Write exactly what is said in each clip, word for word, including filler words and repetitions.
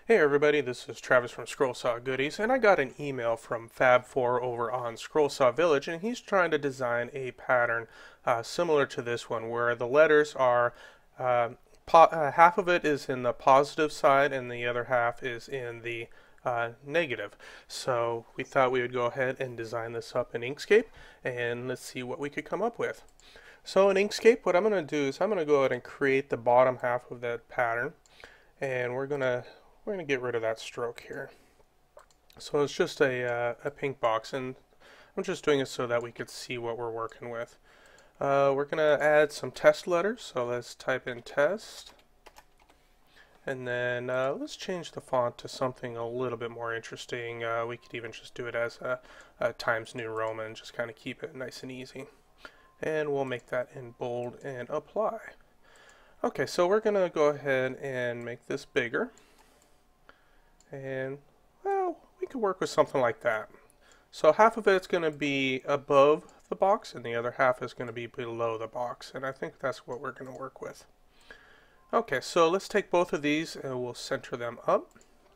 Hey everybody, this is Travis from Scrollsaw Goodies, and I got an email from Fab four over on Scrollsaw Village, and he's trying to design a pattern uh, similar to this one, where the letters are, uh, uh, half of it is in the positive side, and the other half is in the uh, negative. So we thought we would go ahead and design this up in Inkscape, and let's see what we could come up with. So in Inkscape, what I'm going to do is I'm going to go ahead and create the bottom half of that pattern, and we're going to We're going to get rid of that stroke here. So it's just a, uh, a pink box, and I'm just doing it so that we could see what we're working with. Uh, we're going to add some test letters, so let's type in test. And then uh, let's change the font to something a little bit more interesting. Uh, we could even just do it as a, a Times New Roman, just kind of keep it nice and easy. And we'll make that in bold and apply. Okay, so we're going to go ahead and make this bigger. And, well, we could work with something like that. So half of it's going to be above the box, and the other half is going to be below the box. And I think that's what we're going to work with. Okay, so let's take both of these and we'll center them up.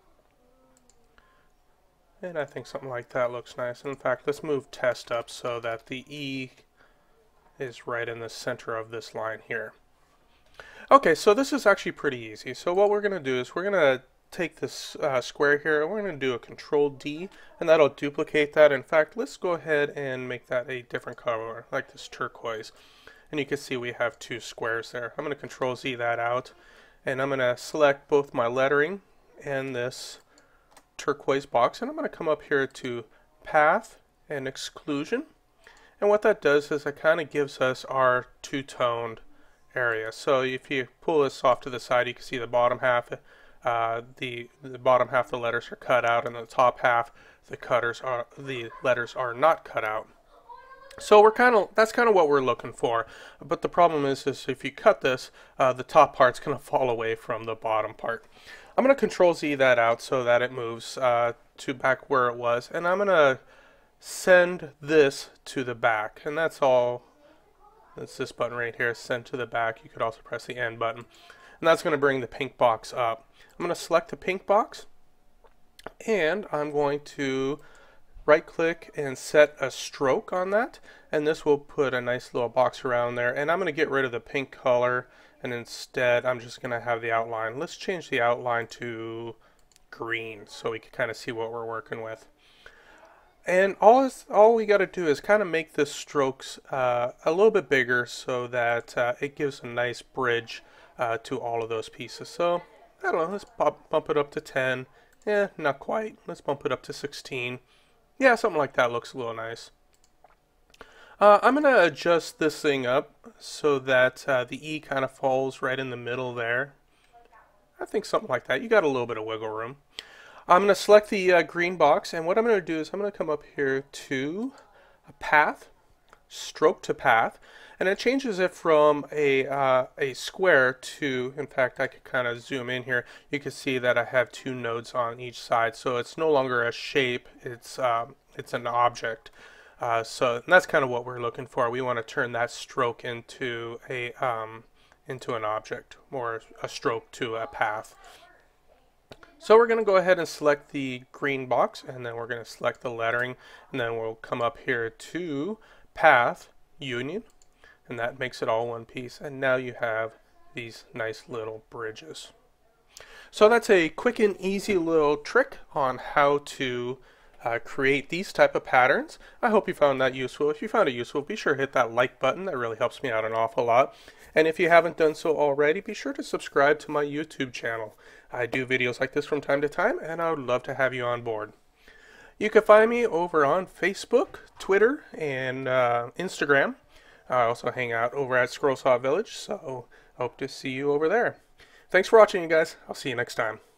And I think something like that looks nice. In fact, let's move test up so that the E is right in the center of this line here. Okay, so this is actually pretty easy. So what we're going to do is we're going to take this uh, square here, and we're going to do a control D, and that'll duplicate that. In fact, let's go ahead and make that a different color, like this turquoise. And you can see we have two squares there. I'm going to control Z that out, and I'm going to select both my lettering and this turquoise box, and I'm going to come up here to Path and Exclusion. And what that does is it kind of gives us our two-toned area. So if you pull this off to the side, you can see the bottom half Uh, the the bottom half of the letters are cut out, and the top half the cutters are the letters are not cut out. So we're kind of that's kind of what we're looking for. But the problem is, is if you cut this, uh, the top part's going to fall away from the bottom part. I'm going to control Z that out so that it moves uh, to back where it was, and I'm going to send this to the back, and that's all. That's this button right here, send to the back. You could also press the N button, and that's going to bring the pink box up. I'm going to select the pink box, and I'm going to right click and set a stroke on that, and this will put a nice little box around there. And I'm going to get rid of the pink color, and instead I'm just going to have the outline. Let's change the outline to green so we can kind of see what we're working with. And all is, all we got to do is kind of make the strokes uh, a little bit bigger so that uh, it gives a nice bridge uh, to all of those pieces. So I don't know, let's pop, bump it up to ten. Eh, not quite. Let's bump it up to sixteen. Yeah, something like that looks a little nice. Uh, I'm going to adjust this thing up so that uh, the E kind of falls right in the middle there. I think something like that. You got a little bit of wiggle room. I'm going to select the uh, green box, and what I'm going to do is I'm going to come up here to a path, stroke to path, and it changes it from a, uh, a square to, in fact, I could kind of zoom in here. You can see that I have two nodes on each side, so it's no longer a shape, it's, um, it's an object. Uh, so that's kind of what we're looking for. We want to turn that stroke into, a, um, into an object, or a stroke to a path. So we're going to go ahead and select the green box, and then we're going to select the lettering, and then we'll come up here to Path, Union, and that makes it all one piece. And now you have these nice little bridges. So that's a quick and easy little trick on how to uh, create these type of patterns. I hope you found that useful. If you found it useful, be sure to hit that like button. That really helps me out an awful lot. And if you haven't done so already, be sure to subscribe to my YouTube channel. I do videos like this from time to time, and I would love to have you on board. You can find me over on Facebook, Twitter, and uh, Instagram. I also hang out over at Scrollsaw Village, so hope to see you over there. Thanks for watching, you guys. I'll see you next time.